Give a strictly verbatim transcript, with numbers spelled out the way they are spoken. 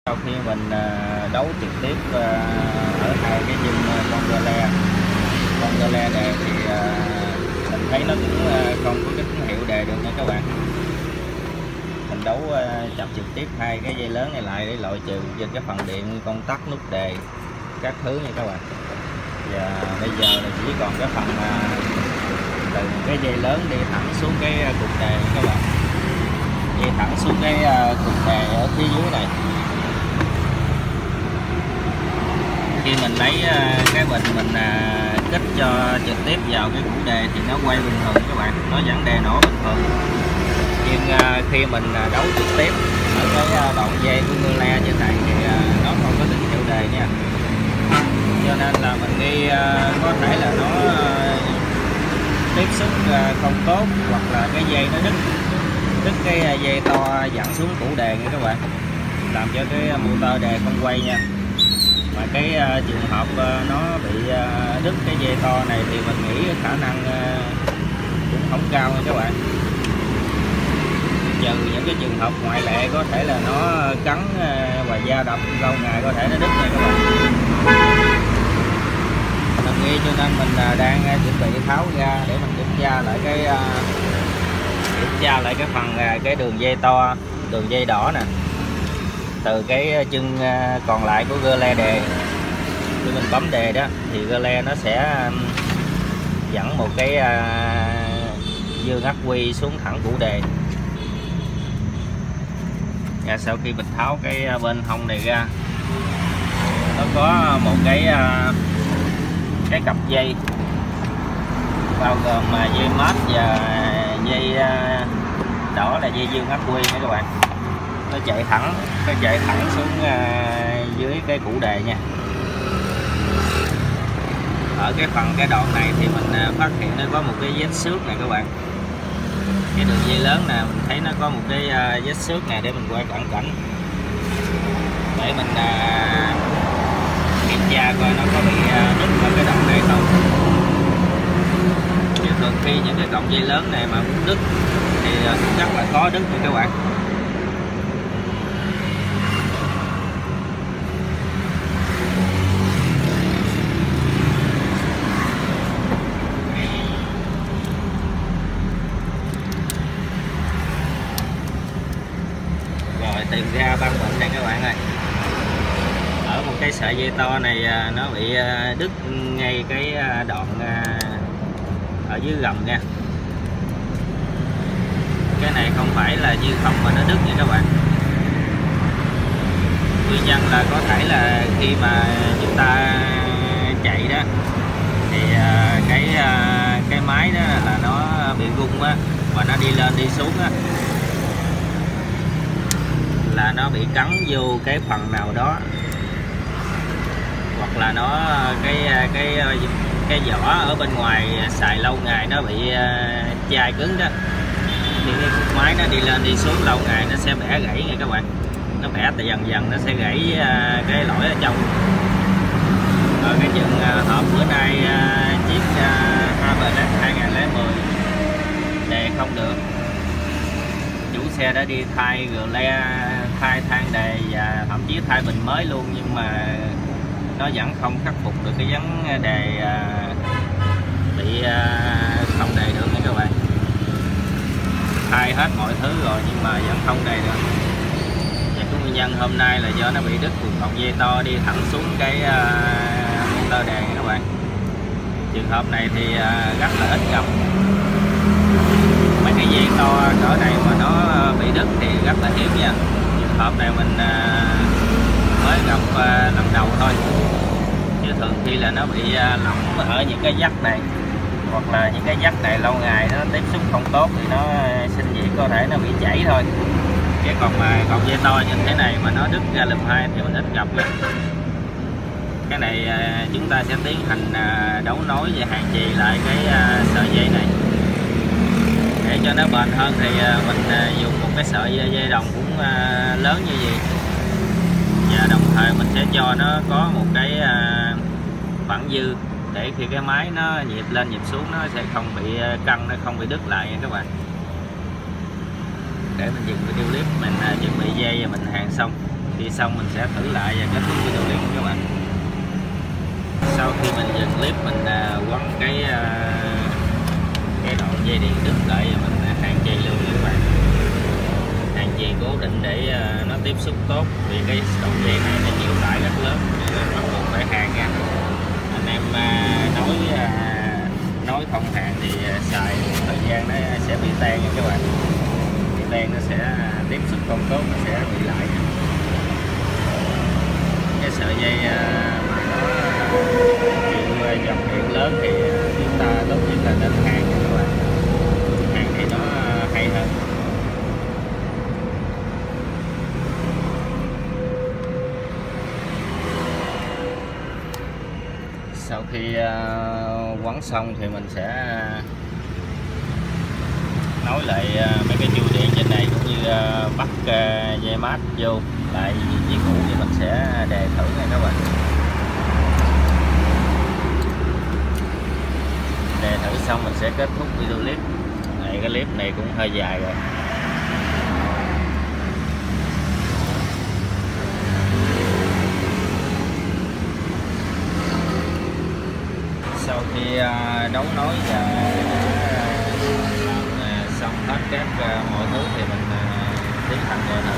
Sau khi mình đấu trực tiếp ở hai cái dung con gơ le con gơ le đề thì mình thấy nó cũng không có cái tín hiệu đề được nha các bạn. Mình đấu chập trực tiếp hai cái dây lớn này lại để loại trừ trên cái phần điện công tắc nút đề các thứ nha các bạn. Và bây giờ là chỉ còn cái phần từ cái dây lớn đi thẳng xuống cái cục đề nha các bạn, đi thẳng xuống cái cục đề ở phía dưới này. Khi mình lấy cái bình mình kích cho trực tiếp vào cái củ đề thì nó quay bình thường các bạn, nó vẫn đề nổ bình thường. Nhưng khi mình đấu trực tiếp ở cái đoạn dây của ngư le trên này thì nó không có tín hiệu đề nha. Cho nên là mình nghi có thể là nó tiếp xúc không tốt, hoặc là cái dây nó đứt đứt cái dây to dẫn xuống củ đề nha các bạn, làm cho cái motor đề không quay nha. Mà cái uh, trường hợp uh, nó bị uh, đứt cái dây to này thì mình nghĩ khả năng uh, cũng không cao nha các bạn. Trừ những cái trường hợp ngoại lệ, có thể là nó cắn uh, và da đập lâu ngày có thể nó đứt nha các bạn. Mình nghĩ cho nên mình uh, đang uh, chuẩn bị tháo ra để mình kiểm tra lại cái uh, kiểm tra lại cái phần uh, cái đường dây to, đường dây đỏ nè, từ cái chân còn lại của gơ le đề. Khi mình bấm đề đó thì gơ le nó sẽ dẫn một cái dương ắc quy xuống thẳng củ đề. Và sau khi mình tháo cái bên hông này ra, nó có một cái cái cặp dây bao gồm dây mát và dây đỏ là dây dương ắc quy nha các bạn. Nó chạy thẳng nó chạy thẳng xuống uh, dưới cái củ đề nha. Ở cái phần cái đoạn này thì mình uh, phát hiện nó có một cái vết xước này các bạn. Cái đường dây lớn nè, mình thấy nó có một cái uh, vết xước này, để mình quay cận cảnh để mình uh, kiểm tra coi nó có bị uh, đứt ở cái đoạn này không. Thì thường khi những cái cọng dây lớn này mà muốn đứt thì uh, cũng rất là khó đứt nha các bạn. Tìm ra băng bệnh này các bạn ơi. Ở một cái sợi dây to này nó bị đứt ngay cái đoạn ở dưới gầm nha. Cái này không phải là như không mà nó đứt nha các bạn. Nguyên nhân là có thể là khi mà chúng ta chạy đó thì cái cái máy đó là nó bị rung á, và nó đi lên đi xuống á, là nó bị cắn vô cái phần nào đó, hoặc là nó cái cái cái vỏ ở bên ngoài xài lâu ngày nó bị chai cứng đó, thì cái cục máy nó đi lên đi xuống lâu ngày nó sẽ bẻ gãy nha các bạn. Nó bẻ từ dần dần nó sẽ gãy cái lỗi ở trong. Ở cái trường hợp bữa nay chiếc Harberlet hai nghìn lẻ mười đề không được, chủ xe đã đi thay gờ le, thay than đề và thậm chí thay bình mới luôn, nhưng mà nó vẫn không khắc phục được cái vấn đề bị không đề được nha các bạn. Thay hết mọi thứ rồi nhưng mà vẫn không đề được. Và cái nguyên nhân hôm nay là do nó bị đứt một cọng dây to đi thẳng xuống cái motor đề nha các bạn. Trường hợp này thì rất là ít gặp. Mấy cái dây to cỡ này mà nó bị đứt thì rất là hiếm nha. Trường hợp này mình mới gặp lần đầu thôi. Chứ thường khi là nó bị lỏng ở những cái dắt này, hoặc là những cái dắt này lâu ngày nó tiếp xúc không tốt thì nó sinh diện có thể nó bị chảy thôi. Chứ còn mà cọng dây to như thế này mà nó đứt ra lùm hai thì mình ít gặp lắm. Cái này chúng ta sẽ tiến hành đấu nối và hàng chì lại cái sợi dây này. Để cho nó bền hơn thì mình dùng một cái sợi dây đồng cũng lớn như vậy, và đồng thời mình sẽ cho nó có một cái khoảng dư để khi cái máy nó nhịp lên nhịp xuống nó sẽ không bị căng, nó không bị đứt lại nha các bạn. Để mình dừng video clip, mình chuẩn bị dây và mình hàng xong. Khi xong mình sẽ thử lại và kết thúc video clip các bạn. Sau khi mình dừng clip mình uh, quấn cái uh, cái đoạn dây điện đứt lại và mình uh, hàng chì luôn các bạn. Hàng chì cố định để uh, nó tiếp xúc tốt, vì cái đoạn dây này nó chịu tải rất lớn, bắt buộc phải hàng nha. Anh em uh, nói uh, nói không hàng thì uh, xài thời gian nó sẽ bị tan nha các bạn. Bị tan nó sẽ uh, tiếp xúc không tốt, nó sẽ bị lại. Cái sợi dây uh, mà nó chịu dòng điện lớn thì chúng ta tốt nhất là nên hàng nha các bạn. Hàng thì nó hay hơn. Sau khi uh, quấn xong thì mình sẽ nối lại uh, mấy cái chui điện trên này, cũng như uh, bắt uh, dây mát vô lại vị trí cũ thì mình sẽ đề thử nha các bạn. Đề thử xong mình sẽ kết thúc video clip này. Cái clip này cũng hơi dài rồi. Sau khi đấu nối và làm xong hết các mọi thứ thì mình tiến hành rồi